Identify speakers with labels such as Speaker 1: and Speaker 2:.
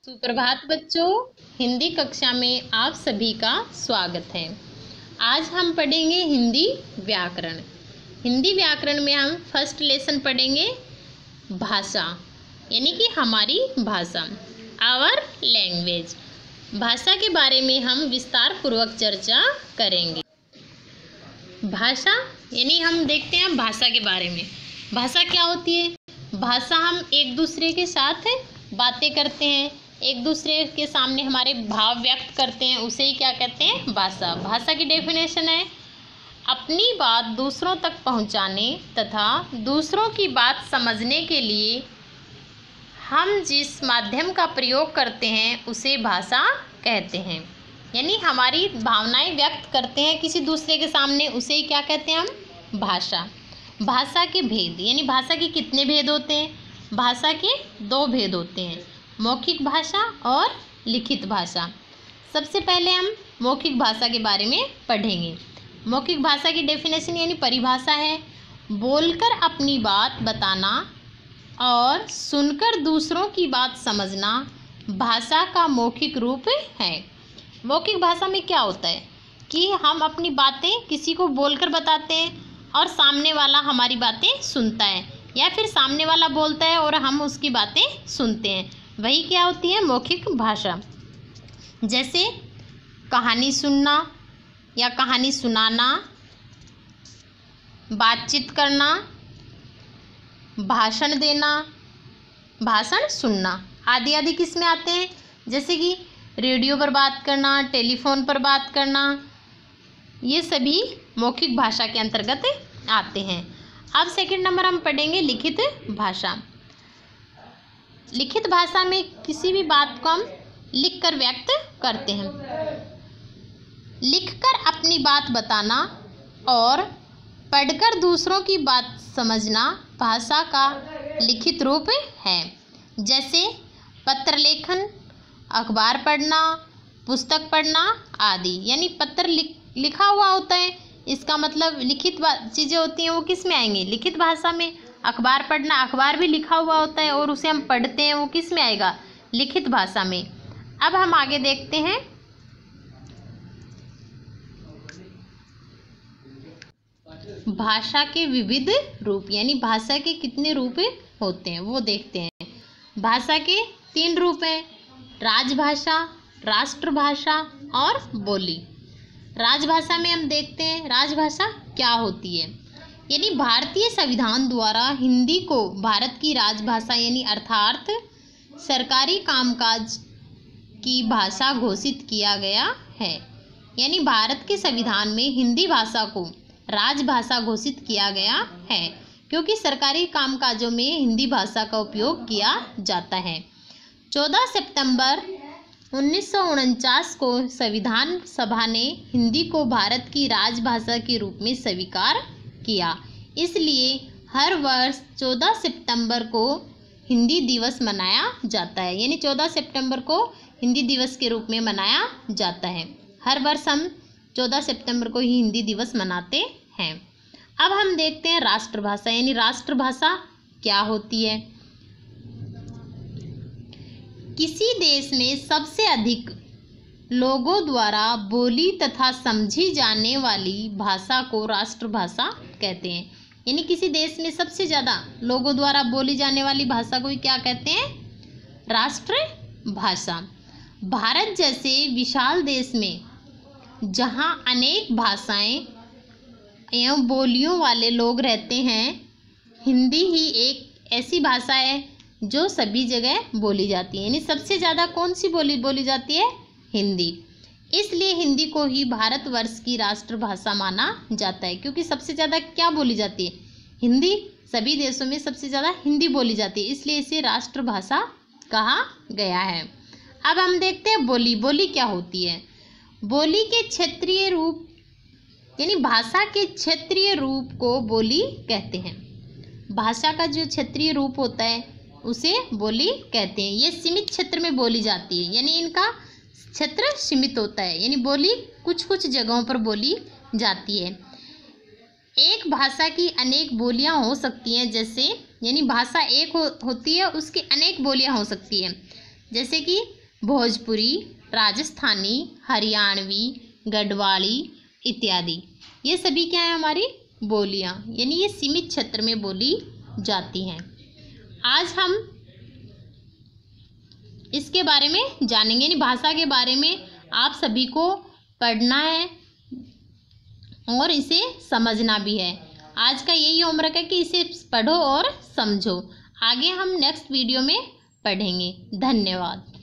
Speaker 1: सुप्रभात बच्चों, हिंदी कक्षा में आप सभी का स्वागत है। आज हम पढ़ेंगे हिंदी व्याकरण। हिंदी व्याकरण में हम फर्स्ट लेसन पढ़ेंगे भाषा, यानी कि हमारी भाषा, आवर लैंग्वेज। भाषा के बारे में हम विस्तार पूर्वक चर्चा करेंगे। भाषा यानी हम देखते हैं भाषा के बारे में। भाषा क्या होती है? भाषा हम एक दूसरे के साथ बातें करते हैं, एक दूसरे के सामने हमारे भाव व्यक्त करते हैं, उसे ही क्या कहते हैं? भाषा। भाषा की डेफिनेशन है अपनी बात दूसरों तक पहुंचाने तथा दूसरों की बात समझने के लिए हम जिस माध्यम का प्रयोग करते हैं उसे भाषा कहते हैं। यानी हमारी भावनाएं व्यक्त करते हैं किसी दूसरे के सामने, उसे ही क्या कहते हैं? हम भाषा। भाषा के भेद, यानी भाषा के कितने भेद होते हैं? भाषा के दो भेद होते हैं, मौखिक भाषा और लिखित भाषा। सबसे पहले हम मौखिक भाषा के बारे में पढ़ेंगे। मौखिक भाषा की डेफिनेशन यानी परिभाषा है बोलकर अपनी बात बताना और सुनकर दूसरों की बात समझना भाषा का मौखिक रूप है। मौखिक भाषा में क्या होता है कि हम अपनी बातें किसी को बोलकर बताते हैं और सामने वाला हमारी बातें सुनता है, या फिर सामने वाला बोलता है और हम उसकी बातें सुनते हैं, वही क्या होती है? मौखिक भाषा। जैसे कहानी सुनना या कहानी सुनाना, बातचीत करना, भाषण देना, भाषण सुनना आदि आदि किस में आते हैं? जैसे कि रेडियो पर बात करना, टेलीफोन पर बात करना, ये सभी मौखिक भाषा के अंतर्गत आते हैं। अब सेकंड नंबर हम पढ़ेंगे लिखित भाषा। लिखित भाषा में किसी भी बात को हम लिखकर व्यक्त करते हैं। लिखकर अपनी बात बताना और पढ़कर दूसरों की बात समझना भाषा का लिखित रूप है। जैसे पत्र लेखन, अखबार पढ़ना, पुस्तक पढ़ना आदि। यानी पत्र लिखा हुआ होता है, इसका मतलब लिखित चीज़ें होती हैं, वो किस में आएंगी? लिखित भाषा में। अखबार पढ़ना, अखबार भी लिखा हुआ होता है और उसे हम पढ़ते हैं, वो किस में आएगा? लिखित भाषा में। अब हम आगे देखते हैं भाषा के विविध रूप, यानी भाषा के कितने रूप होते हैं वो देखते हैं। भाषा के 3 रूप हैं, राजभाषा, राष्ट्रभाषा और बोली। राजभाषा में हम देखते हैं राजभाषा क्या होती है। यानी भारतीय संविधान द्वारा हिंदी को भारत की राजभाषा यानी अर्थात सरकारी कामकाज की भाषा घोषित किया गया है। यानी भारत के संविधान में हिंदी भाषा को राजभाषा घोषित किया गया है, क्योंकि सरकारी कामकाजों में हिंदी भाषा का उपयोग किया जाता है। 14 सितंबर 1949 को संविधान सभा ने हिंदी को भारत की राजभाषा के रूप में स्वीकार किया। इसलिए हर वर्ष 14 सितंबर को हिंदी दिवस मनाया जाता है। यानी 14 सितंबर को हिंदी दिवस के रूप में मनाया जाता है। हर वर्ष हम 14 सितंबर को ही हिंदी दिवस मनाते हैं। अब हम देखते हैं राष्ट्रभाषा, यानी राष्ट्रभाषा क्या होती है। किसी देश में सबसे अधिक लोगों द्वारा बोली तथा समझी जाने वाली भाषा को राष्ट्रभाषा कहते हैं। यानी किसी देश में सबसे ज़्यादा लोगों द्वारा बोली जाने वाली भाषा को क्या कहते हैं? राष्ट्रभाषा। भारत जैसे विशाल देश में जहाँ अनेक भाषाएं एवं बोलियों वाले लोग रहते हैं, हिंदी ही एक ऐसी भाषा है जो सभी जगह बोली जाती है। यानी सबसे ज़्यादा कौन सी बोली जाती है? हिंदी। इसलिए हिंदी को ही भारतवर्ष की राष्ट्रभाषा माना जाता है, क्योंकि सबसे ज़्यादा क्या बोली जाती है? हिंदी। सभी देशों में सबसे ज़्यादा हिंदी बोली जाती है, इसलिए इसे राष्ट्रभाषा कहा गया है। अब हम देखते हैं बोली। बोली क्या होती है? बोली के क्षेत्रीय रूप, यानी भाषा के क्षेत्रीय रूप को बोली कहते हैं। भाषा का जो क्षेत्रीय रूप होता है उसे बोली कहते हैं। ये सीमित क्षेत्र में बोली जाती है, यानी इनका क्षेत्र सीमित होता है। यानी बोली कुछ कुछ जगहों पर बोली जाती है। एक भाषा की अनेक बोलियां हो सकती हैं, जैसे यानी भाषा एक होती है, उसकी अनेक बोलियां हो सकती हैं। जैसे कि भोजपुरी, राजस्थानी, हरियाणवी, गढ़वाली इत्यादि। ये सभी क्या है हमारी बोलियां, यानी ये सीमित क्षेत्र में बोली जाती हैं। आज हम इसके बारे में जानेंगे, यानी भाषा के बारे में आप सभी को पढ़ना है और इसे समझना भी है। आज का यही होमवर्क है कि इसे पढ़ो और समझो। आगे हम नेक्स्ट वीडियो में पढ़ेंगे। धन्यवाद।